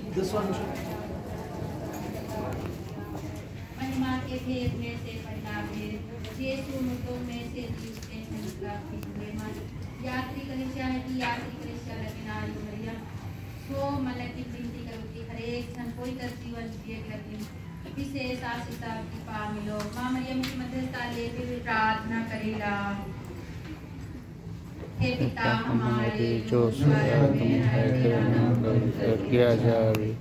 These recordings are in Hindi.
महिमा के भेद में से पहला भेद यीशु मृतों में से जीवते हैं यात्री कलिसिया है कि यात्री कलिसिया लेकिन आज भैया सो मतलब की विनती करो कि हर एक क्षण कोई कर जीवन जिए करके विशेष आशीष की पा मिलो। माँ मरियम की मध्यस्थता लेते हुए प्रार्थना करेगा। हे पिता हमारे जो स्वर्ग में है किया जावे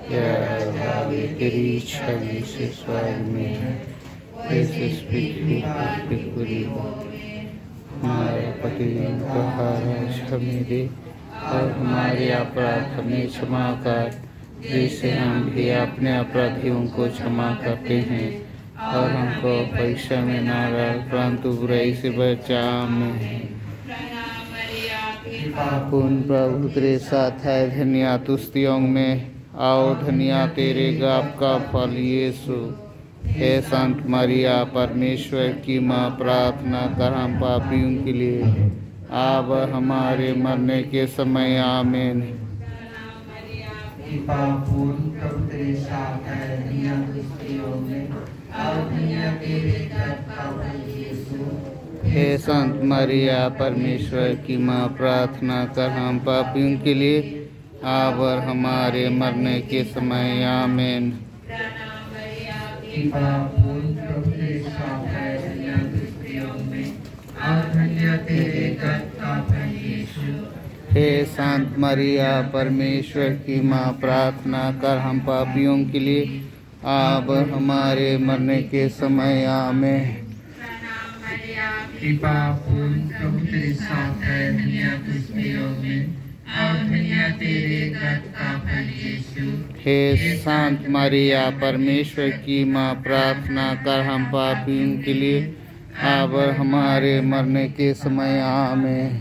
तेरी इच्छा जैसे स्वर्ग में है वैसे पृथ्वी पर भी पूरी हो। हमारे प्रतिदिन का आहार हमें दे और हमारे अपराध हमें क्षमा कर जैसे हम भी अपने अपराधियों को क्षमा करते हैं और हमको परीक्षा में न डाल परंतु बुराई से बचा। आमीन। पूर्ण प्रभु तेरे साथ है धन्य तू स्त्रियों में आओ धन्य तेरे गर्भ का फल यीशु। हे संत मरिया परमेश्वर की माँ प्रार्थना कर हम पापियों के लिए अब हमारे मरने के समय। आमीन। हे संत मरिया परमेश्वर की माँ प्रार्थना कर हम पापियों के लिए अब और हमारे मरने के समय। आमीन। हे संत मरिया परमेश्वर की माँ प्रार्थना कर हम पापियों के लिए अब और हमारे मरने के समय। आमीन। कृपा पूर्ण प्रभु तेरे साथ है धन्य तू स्त्रियों में और धन्य तेरे गर्भ का फल यीशु। हे संत मरिया परमेश्वर की माँ प्रार्थना कर हम पापियों के लिए अब और हमारे मरने के समय। आमीन।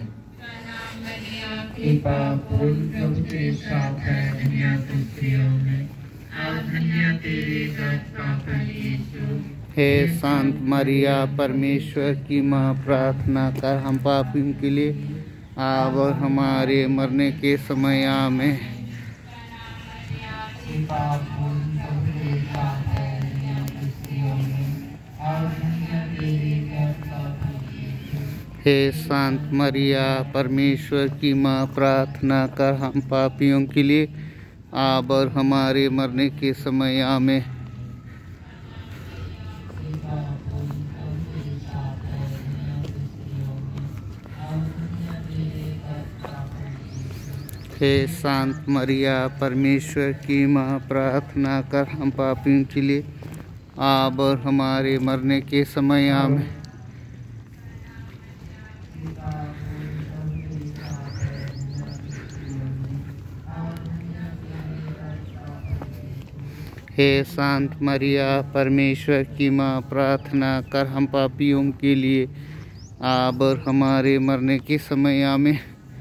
कृपा पूर्ण प्रभु तेरे साथ है धन्य तू स्त्रियों में और धन्य तेरे गर्भ का फल यीशु। हे संत मरिया परमेश्वर की माँ प्रार्थना कर हम पापियों के लिए अब और हमारे मरने के समय। आमीन। हे संत मरिया परमेश्वर की माँ प्रार्थना कर हम पापियों के लिए अब और हमारे मरने के समय। आमीन। हे संत मरिया परमेश्वर की माँ प्रार्थना कर हम पापियों के लिए अब और हमारे मरने के समय। आमीन। हे संत मरिया परमेश्वर की माँ प्रार्थना कर हम पापियों के लिए अब और हमारे मरने के समय। आमीन।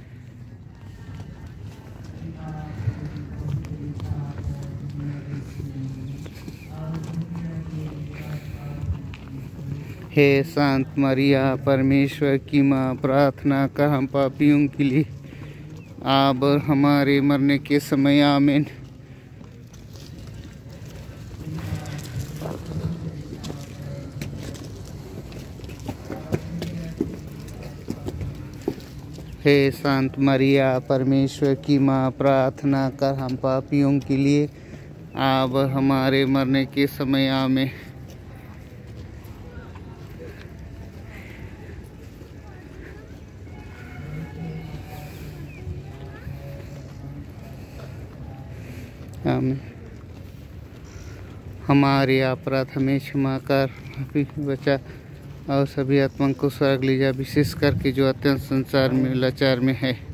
हे संत मरिया परमेश्वर की माँ प्रार्थना कर हम पापियों के लिए अब और हमारे मरने के समय। आमीन। हे संत मरिया परमेश्वर की माँ प्रार्थना कर हम पापियों के लिए अब और हमारे मरने के समय। आमीन। आमीन। हमारे अपराध हमें क्षमा कर बचा और सभी आत्मा को स्वर्ग ले जा विशेष करके जो अत्यंत संसार में लाचार में है।